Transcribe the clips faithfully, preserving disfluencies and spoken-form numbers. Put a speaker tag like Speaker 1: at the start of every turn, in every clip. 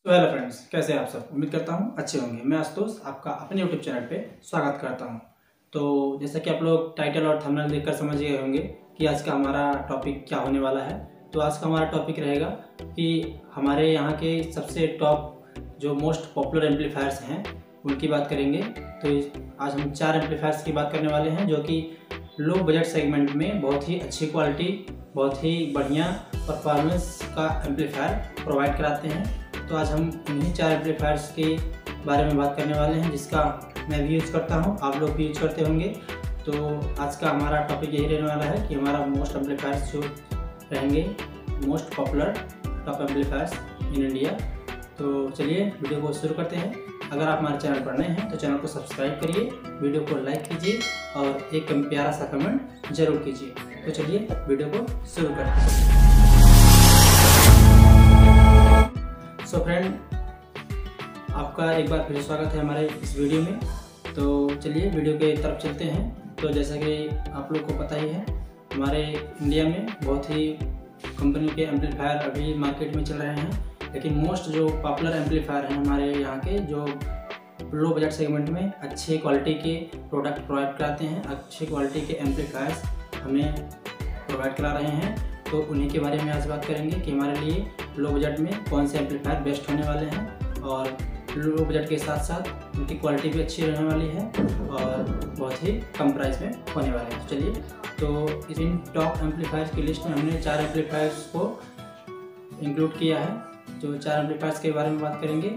Speaker 1: तो hello friends, कैसे हैं आप सब। उम्मीद करता हूँ अच्छे होंगे। मैं आशुतोष आपका अपने यूट्यूब चैनल पे स्वागत करता हूँ। तो जैसा कि आप लोग टाइटल और थंबनेल देखकर समझ गए होंगे कि आज का हमारा टॉपिक क्या होने वाला है। तो आज का हमारा टॉपिक रहेगा कि हमारे यहाँ के सबसे टॉप जो मोस्ट पॉपुलर एम्पलीफायर्स हैं उनकी बात करेंगे। तो आज हम चार एम्पलीफायर्स की बात करने वाले हैं जो कि लो बजट सेगमेंट में बहुत ही अच्छी क्वालिटी, बहुत ही बढ़िया परफॉर्मेंस का एम्पलीफायर प्रोवाइड कराते हैं। तो आज हम इन्हीं चार एम्पलीफायर्स के बारे में बात करने वाले हैं जिसका मैं भी यूज़ करता हूं, आप लोग भी यूज करते होंगे। तो आज का हमारा टॉपिक यही रहने वाला है कि हमारा मोस्ट एम्पलीफायर्स जो रहेंगे, most popular top amplifiers in India. तो चलिए वीडियो को शुरू करते हैं। अगर आप हमारे चैनल पर नए हैं तो चैनल को सब्सक्राइब करिए, वीडियो को लाइक कीजिए और एक प्यारा सा कमेंट जरूर कीजिए। तो चलिए वीडियो को शुरू करते हैं। सो फ्रेंड, आपका एक बार फिर स्वागत है हमारे इस वीडियो में। तो चलिए वीडियो के तरफ चलते हैं। तो जैसा कि आप लोग को पता ही है, हमारे इंडिया में बहुत ही कंपनी के एम्पलीफायर अभी मार्केट में चल रहे हैं, लेकिन मोस्ट जो पॉपुलर एम्पलीफायर हैं हमारे यहाँ के, जो लो बजट सेगमेंट में अच्छे क्वालिटी के प्रोडक्ट प्रोवाइड कराते हैं, अच्छी क्वालिटी के एम्पलीफायर्स हमें प्रोवाइड करा रहे हैं। तो उन्हीं के बारे में आज बात करेंगे कि हमारे लिए लो बजट में कौन से एम्पलीफायर बेस्ट होने वाले हैं और लो बजट के साथ साथ उनकी क्वालिटी भी अच्छी रहने वाली है और बहुत ही कम प्राइस में होने वाले हैं। तो चलिए, तो इन टॉप एम्पलीफायर्स की लिस्ट में हमने चार एम्पलीफायर्स को इंक्लूड किया है। जो चार एम्पलीफायर्स के बारे में बात करेंगे,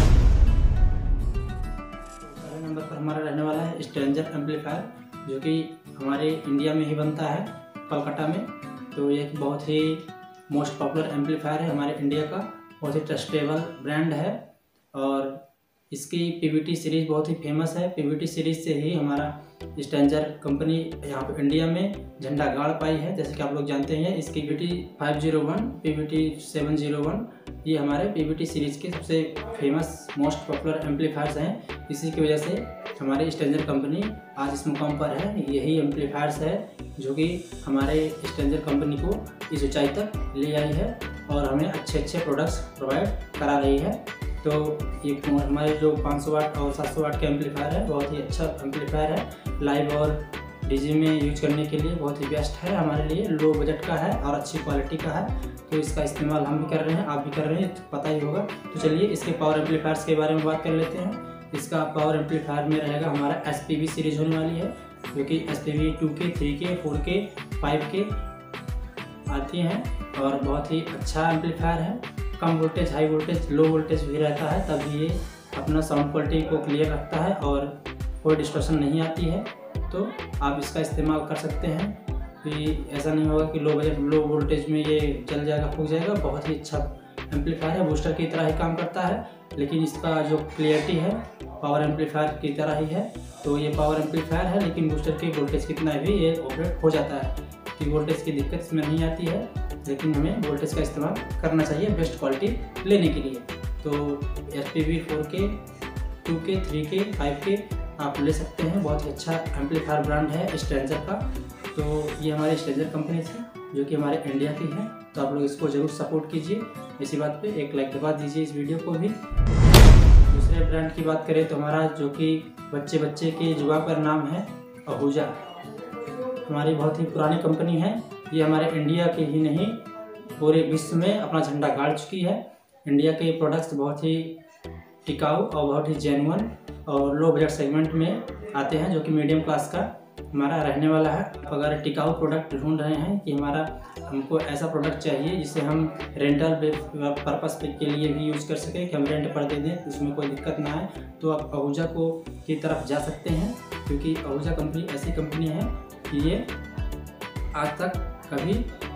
Speaker 1: पहले नंबर पर हमारा रहने वाला है स्ट्रेंजर एम्पलीफायर, जो कि हमारे इंडिया में ही बनता है, कोलकाता में। तो ये बहुत ही मोस्ट पॉपुलर एम्पलीफायर है हमारे इंडिया का, बहुत ही ट्रस्टेबल ब्रांड है और इसकी पीवीटी सीरीज़ बहुत ही फेमस है। पीवीटी सीरीज़ से ही हमारा स्ट्रेंजर कंपनी यहाँ पे इंडिया में झंडा गाड़ पाई है। जैसे कि आप लोग जानते हैं, इसकी PVT five zero one, PVT seven zero one, ये हमारे पीवीटी सीरीज़ के सबसे फेमस मोस्ट पॉपुलर एम्पलीफायर्स हैं। इसी की वजह से हमारी स्ट्रेंजर कंपनी आज इस मुकाम पर है। यही एम्पलीफायर्स है जो कि हमारे स्ट्रेंजर कंपनी को इस ऊंचाई तक ले आई है और हमें अच्छे अच्छे प्रोडक्ट्स प्रोवाइड करा रही है। तो ये हमारे जो पाँच सौ वाट और सात सौ वाट के एम्पलीफायर है, बहुत ही अच्छा एम्पलीफायर है। लाइव और डीजे में यूज करने के लिए बहुत ही बेस्ट है हमारे लिए, लो बजट का है और अच्छी क्वालिटी का है। तो इसका इस्तेमाल हम भी कर रहे हैं, आप भी कर रहे हैं, पता ही होगा। तो चलिए इसके पावर एम्पलीफायर्स के बारे में बात कर लेते हैं। इसका पावर एम्पलीफायर में रहेगा हमारा एस पी वी सीरीज होने वाली है, जो कि S P V two K, three K, four K, five K आती हैं और बहुत ही अच्छा एम्पलीफायर है। कम voltage, high voltage, low voltage भी रहता है, तब ये अपना साउंड क्वालिटी को क्लियर रखता है और कोई डिस्टॉर्शन नहीं आती है। तो आप इसका इस्तेमाल कर सकते हैं कि ऐसा नहीं होगा कि लो बजट लो वोल्टेज में ये चल जाएगा, फूक जाएगा। बहुत ही अच्छा एम्पलीफायर है, बूस्टर की तरह ही काम करता है, लेकिन इसका जो क्लियरिटी है पावर एम्पलीफायर की तरह ही है। तो ये पावर एम्पलीफायर है, लेकिन बूस्टर की वोल्टेज कितना भी ये ऑपरेट हो जाता है, कि वोल्टेज की दिक्कत इसमें नहीं आती है। लेकिन हमें वोल्टेज का इस्तेमाल करना चाहिए बेस्ट क्वालिटी लेने के लिए। तो S P V four K, two K, three K, five K आप ले सकते हैं। बहुत ही अच्छा एम्पलीफायर ब्रांड है स्ट्रेंजर का। तो ये हमारे स्ट्रेंजर कंपनी से, जो कि हमारे इंडिया की है। तो आप लोग इसको ज़रूर सपोर्ट कीजिए। इसी बात पे एक लाइक दबा दीजिए इस वीडियो को भी। दूसरे ब्रांड की बात करें तो हमारा जो कि बच्चे बच्चे के जुआ पर नाम है आहूजा, हमारी बहुत ही पुरानी कंपनी है। ये हमारे इंडिया के ही नहीं, पूरे विश्व में अपना झंडा गाड़ चुकी है। इंडिया के प्रोडक्ट्स बहुत ही टिकाऊ और बहुत ही जेन्युइन और लो बजट सेगमेंट में आते हैं, जो कि मीडियम क्लास का हमारा रहने वाला है। अगर टिकाऊ प्रोडक्ट ढूंढ रहे हैं कि हमारा हमको ऐसा प्रोडक्ट चाहिए जिसे हम रेंटल पर्पस के लिए भी यूज़ कर सकें, कि हम रेंट पर दे दें, उसमें कोई दिक्कत ना है, तो आप आहूजा को की तरफ जा सकते हैं। क्योंकि आहूजा कंपनी ऐसी कंपनी है कि ये आज तक कभी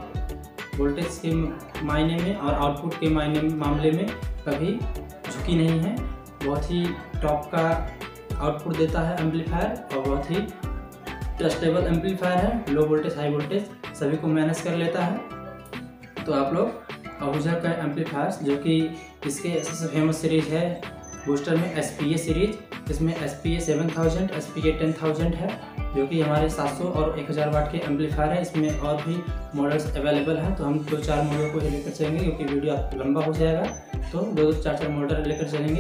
Speaker 1: वोल्टेज के मायने में और आउटपुट के मायने मामले में कभी झुकी नहीं है। बहुत ही टॉप का आउटपुट देता है एम्पलीफायर और बहुत ही ट्रस्टेबल एम्पलीफायर है। लो वोल्टेज, हाई वोल्टेज सभी को मैनेज कर लेता है। तो आप लोग आहूजा का एम्पलीफायर्स, जो कि इसके सबसे फेमस सीरीज है बूस्टर में एस पी ए सीरीज, इसमें S P A seven thousand, S P A ten thousand है, जो कि हमारे सात सौ और एक हज़ार वाट के एम्पलीफायर है। इसमें और भी मॉडल्स अवेलेबल हैं, तो हम दो चार मॉडल को ही लेकर चलेंगे क्योंकि वीडियो लंबा हो जाएगा। तो दो दो चार चार मोटर लेकर चलेंगे।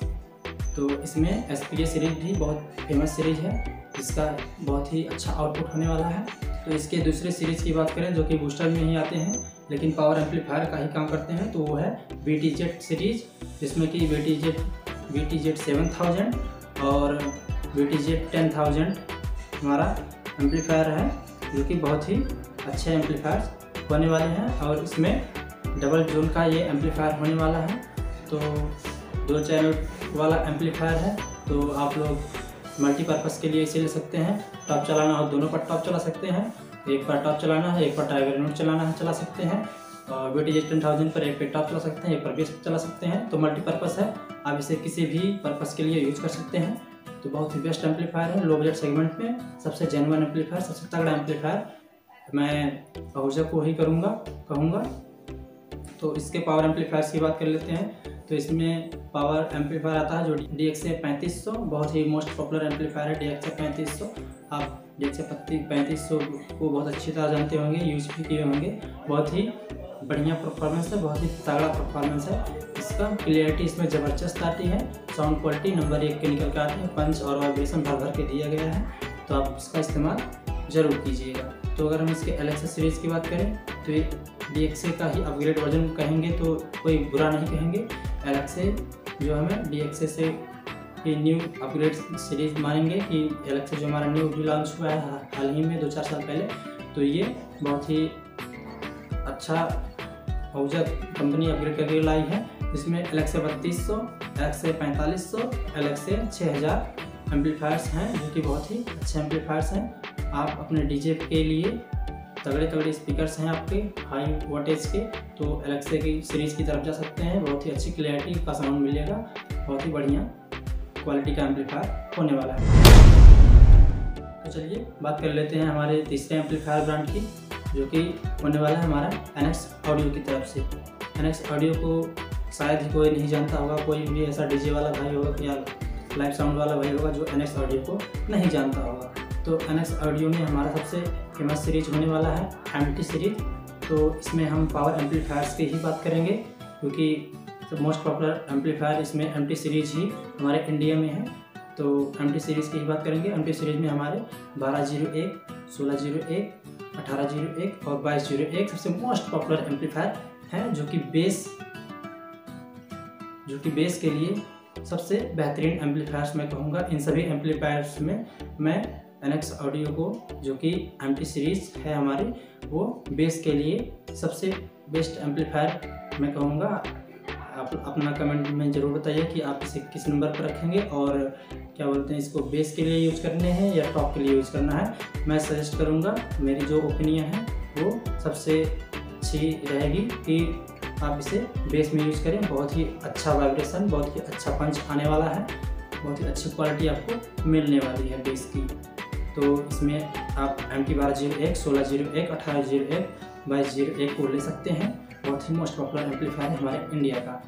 Speaker 1: तो इसमें एस पी ए सीरीज भी बहुत फेमस सीरीज है, इसका बहुत ही अच्छा आउटपुट होने वाला है। तो इसके दूसरे सीरीज़ की बात करें जो कि बूस्टर में ही आते हैं लेकिन पावर एम्पलीफायर का ही काम करते हैं, तो वो है बी टी जेड सीरीज, जिसमें कि B T Z B T Z seven thousand और B T Z ten thousand हमारा एम्पलीफायर है, जो कि बहुत ही अच्छे एम्पलीफायर होने वाले हैं। और इसमें डबल जोन का ये एम्पलीफायर होने वाला है। तो दो चैनल वाला एम्पलीफायर है, तो आप लोग मल्टीपर्पज़ के लिए इसे ले सकते हैं। टॉप चलाना हो दोनों पर टॉप चला सकते हैं, एक पर टॉप चलाना है एक पर टाइगर नोट चलाना है चला सकते हैं। और B T Z ten thousand पर एक पे टॉप चला सकते हैं, एक पर बेस चला सकते हैं। तो मल्टीपर्पज़ है, आप इसे किसी भी पर्पज़ के लिए यूज कर सकते हैं। तो बहुत ही बेस्ट एम्पलीफायर है, लो बजट सेगमेंट में सबसे जेन्युइन एम्पलीफायर, सबसे तगड़ा एम्पलीफायर मैं आहूजा को ही करूँगा कहूँगा। तो इसके पावर एम्पलीफायर्स की बात कर लेते हैं। तो इसमें पावर एम्पलीफायर आता है जो डी एक्स ए पैंतीस सौ, बहुत ही मोस्ट पॉपुलर एम्पलीफायर है डी एक्स ए पैंतीस सौ। आप डी एक्स ए पैंतीस सौ को बहुत अच्छी तरह जानते होंगे, यूज भी किए होंगे। बहुत ही बढ़िया परफॉर्मेंस है, बहुत ही तगड़ा परफॉर्मेंस है। इसका क्लियरिटी इसमें ज़बरदस्त आती है, साउंड क्वालिटी नंबर एक के निकल कर आती है, पंच और वाइब्रेशन भर भर के दिया गया है। तो आप इसका इस्तेमाल ज़रूर कीजिएगा। तो अगर हम इसके एलेक्सा सीरीज़ की बात करें तो ये डी एक्स ए का ही अपग्रेड वर्जन कहेंगे तो कोई बुरा नहीं कहेंगे। एलेक्सा जो हमें डी एक्स ए से ये न्यू अपग्रेड सीरीज मानेंगे कि एलेक्सा जो हमारा न्यू भी लॉन्च हुआ है हाल ही में दो चार साल पहले, तो ये बहुत ही अच्छा आहूजा कंपनी अपग्रेड करके लाई है। इसमें एलेक्सा बत्तीस सौ, एलेक्सा पैंतालीस सौ, एलेक्सा छः हज़ार एम्पलीफायर्स हैं, जो कि बहुत ही अच्छे एम्पलीफायर्स हैं। आप अपने डीजे के लिए तगड़े तगड़े स्पीकर्स हैं आपके हाई वोल्टेज के, तो एलेक्सा की सीरीज़ की तरफ जा सकते हैं। बहुत ही अच्छी क्लैरिटी का साउंड मिलेगा, बहुत ही बढ़िया क्वालिटी का एम्पलीफायर होने वाला है। तो चलिए बात कर लेते हैं हमारे तीसरे एम्पलीफायर ब्रांड की, जो कि होने वाला है हमारा एनएक्स ऑडियो की तरफ से। एनएक्स ऑडियो को शायद ही कोई नहीं जानता होगा, कोई भी ऐसा डीजे वाला भाई होगा या लाइव साउंड वाला भाई होगा जो एनएक्स ऑडियो को नहीं जानता होगा। तो एनएक्स ऑडियो में हमारा सबसे फेमस सीरीज होने वाला है एमटी सीरीज। तो इसमें हम पावर एम्पलीफायर्स की ही बात करेंगे, क्योंकि मोस्ट पॉपुलर एम्पलीफायर इसमें एमटी सीरीज ही हमारे इंडिया में है। तो एमटी सीरीज़ की ही बात करेंगे। एमटी सीरीज़ में हमारे बारह जीरो एक, सोलह जीरो एक, अठारह जीरो एक और बाईस जीरो एक सबसे मोस्ट पॉपुलर एम्पलीफायर हैं, जो कि बेस जो कि बेस के लिए सबसे बेहतरीन एम्पलीफायर्स मैं कहूँगा। इन सभी एम्पलीफायर्स में मैं एनएक्स ऑडियो को, जो कि एमटी सीरीज़ है हमारी, वो बेस के लिए सबसे बेस्ट एम्पलीफायर मैं कहूँगा। आप अपना कमेंट में ज़रूर बताइए कि आप इसे किस नंबर पर रखेंगे और क्या बोलते हैं, इसको बेस के लिए यूज करने हैं या टॉप के लिए यूज करना है। मैं सजेस्ट करूँगा, मेरी जो ओपिनियन है वो सबसे अच्छी रहेगी कि आप इसे बेस में यूज़ करें। बहुत ही अच्छा वाइब्रेशन, बहुत ही अच्छा पंच आने वाला है, बहुत ही अच्छी क्वालिटी आपको मिलने वाली है बेस की। तो इसमें आप एम टी बारह जीरो एक, सोलह जीरो एक, अठारह जीरो एक, बाईस जीरो एक को ले सकते हैं। बहुत ही मोस्ट पॉपुलर एम्पलीफायर है हमारे इंडिया का।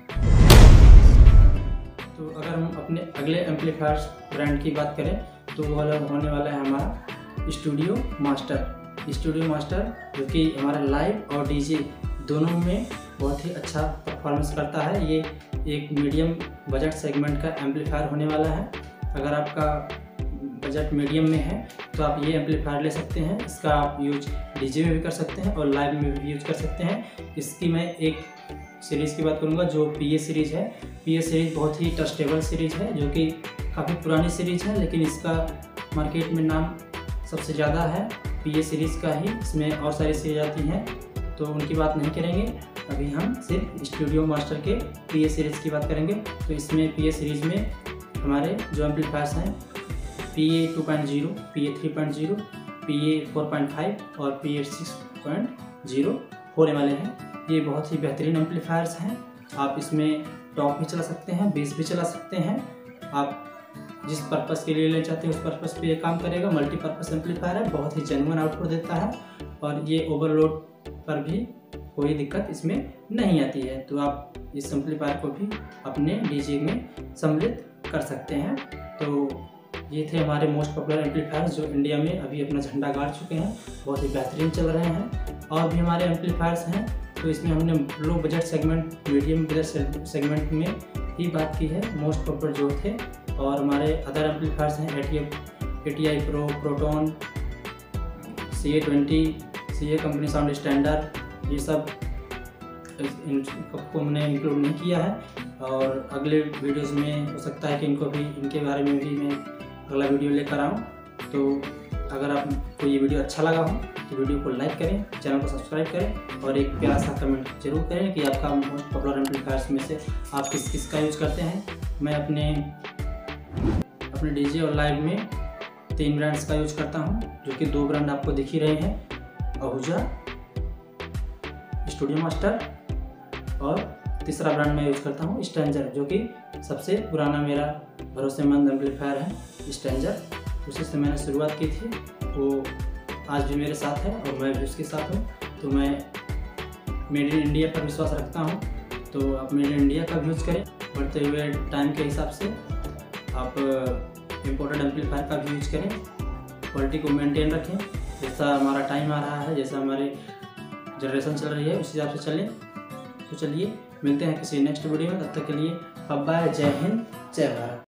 Speaker 1: तो अगर हम अपने अगले एम्पलीफायर ब्रांड की बात करें तो वो होने वाला है हमारा स्टूडियो मास्टर। स्टूडियो मास्टर जो कि हमारा लाइव और डीजे दोनों में बहुत ही अच्छा परफॉर्मेंस करता है। ये एक मीडियम बजट सेगमेंट का एम्पलीफायर होने वाला है। अगर आपका बजट मीडियम में है तो आप ये एम्पलीफायर ले सकते हैं। इसका आप यूज डीजे में भी कर सकते हैं और लाइव में भी यूज कर सकते हैं। इसकी मैं एक सीरीज़ की बात करूंगा जो पीए सीरीज़ है। पीए सीरीज़ बहुत ही ट्रस्टेबल सीरीज़ है, जो कि काफ़ी पुरानी सीरीज़ है, लेकिन इसका मार्केट में नाम सबसे ज़्यादा है पीए सीरीज़ का ही। इसमें और सारी सीरीज आती हैं तो उनकी बात नहीं करेंगे। अभी हम सिर्फ स्टूडियो मास्टर के पीए सीरीज़ की बात करेंगे। तो इसमें पीए सीरीज़ में हमारे जो एम्पलीफायर्स हैं P A two point zero, P A three point zero, P A four point five और P A six point zero होने वाले हैं। ये बहुत ही बेहतरीन एम्पलीफायर्स हैं। आप इसमें टॉप भी चला सकते हैं, बेस भी चला सकते हैं। आप जिस पर्पज़ के लिए लेना चाहते हैं उस पर्पज़ पे ये काम करेगा। मल्टीपर्पज़ एम्पलीफायर है, बहुत ही जेन्युइन आउटपुट देता है और ये ओवरलोड पर भी कोई दिक्कत इसमें नहीं आती है। तो आप इस एम्पलीफायर को भी अपने डीजे में सम्मिलित कर सकते हैं। तो ये थे हमारे मोस्ट पॉपुलर एम्पलीफायर्स जो इंडिया में अभी अपना झंडा गाड़ चुके हैं, बहुत ही बेहतरीन चल रहे हैं। और भी हमारे एम्पलीफायर्स हैं तो इसमें हमने low budget segment, medium budget segment में ही बात की है, मोस्ट पॉपुलर जो थे। और हमारे अदर एम्पलीफायर्स हैं A T F A T I pro, proton, C A twenty, C A company sound standard, ये सब इनको हमने इंक्लूड नहीं किया है। और अगले वीडियोस में हो सकता है कि इनको भी, इनके बारे में भी मैं अगला वीडियो लेकर आऊँ। तो अगर आपको ये वीडियो अच्छा लगा हो तो वीडियो को लाइक करें, चैनल को सब्सक्राइब करें और एक प्यारा सा कमेंट जरूर करें कि आपका मोस्ट पॉपुलर एम्पलीफायर्स में से आप किस किस का यूज़ करते हैं। मैं अपने अपने डीजे और लाइव में तीन ब्रांड्स का यूज़ करता हूं, जो कि दो ब्रांड आपको दिख ही रहे हैं, आहूजा, स्टूडियो मास्टर, और तीसरा ब्रांड मैं यूज़ करता हूं स्ट्रेंजर, जो कि सबसे पुराना मेरा भरोसेमंद एम्पलीफायर है स्ट्रेंजर। उसी से मैंने शुरुआत की थी, वो आज भी मेरे साथ है और मैं भी उसके साथ हूँ। तो मैं मेड इन इंडिया पर विश्वास रखता हूँ, तो आप मेड इन इंडिया का भी यूज़ करें। बढ़ते हुए टाइम के हिसाब से आप इम्पोर्टेड एम्पलीफायर का भी यूज़ करें, क्वालिटी को मेंटेन रखें। जैसा हमारा टाइम आ रहा है, जैसा हमारी जनरेशन चल रही है, उस हिसाब से चलें। तो चलिए मिलते हैं किसी नेक्स्ट वीडियो में, तब तक के लिए बाय बाय, जय हिंद, जय भारत।